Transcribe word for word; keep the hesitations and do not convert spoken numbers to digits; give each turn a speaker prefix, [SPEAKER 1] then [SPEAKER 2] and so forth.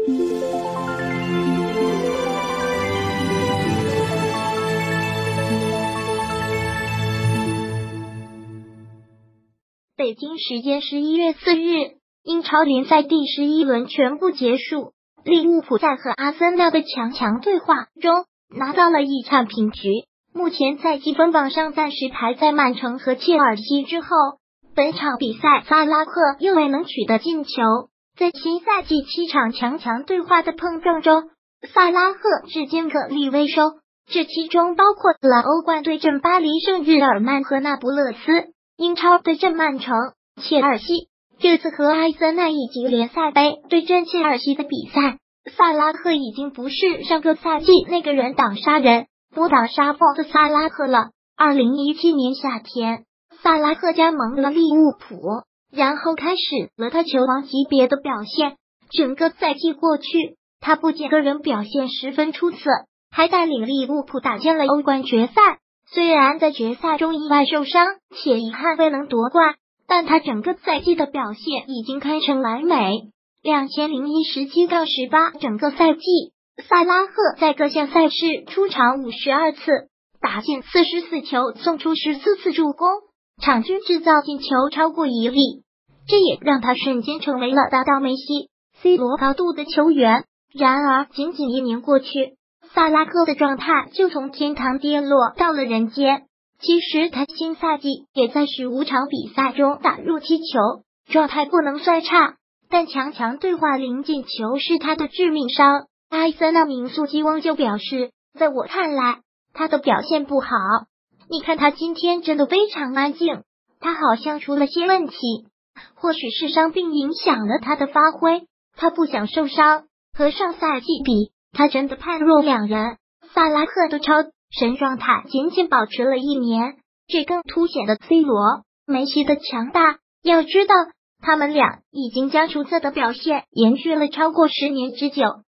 [SPEAKER 1] 北京时间十一月四日，英超联赛第十一轮全部结束，利物浦在和阿森纳的强强对话中拿到了一场平局，目前在积分榜上暂时排在曼城和切尔西之后。本场比赛萨拉赫又未能取得进球，在新赛季七场强强对话的碰撞中，萨拉赫至今颗粒未收，这其中包括了欧冠对阵巴黎圣日耳曼和那不勒斯，英超对阵曼城、切尔西，这次和阿森纳以及联赛杯对阵切尔西的比赛，萨拉赫已经不是上个赛季那个人挡杀人、不挡杀疯的萨拉赫了。二零一七年夏天，萨拉赫加盟了利物浦，然后开始了他球王级别的表现。整个赛季过去，他不仅个人表现十分出色，还带领利物浦打进了欧冠决赛。虽然在决赛中意外受伤，且遗憾未能夺冠，但他整个赛季的表现已经堪称完美。两千零一十七到十八整个赛季，萨拉赫在各项赛事出场五十二次，打进四十四球，送出十四次助攻，场均制造进球超过一粒，这也让他瞬间成为了达到梅西、C 罗高度的球员。然而，仅仅一年过去，萨拉赫的状态就从天堂跌落到了人间。其实他新赛季也在十五场比赛中打入七球，状态不能算差，但强强对话零进球是他的致命伤。阿森纳名宿基翁就表示，在我看来，他的表现不好。你看他今天真的非常安静，他好像出了些问题，或许是伤病影响了他的发挥，他不想受伤。和上赛季比，他真的判若两人。萨拉赫的超神状态仅仅保持了一年，这更凸显了 C 罗、梅西的强大。要知道，他们俩已经将出色的表现延续了超过十年之久。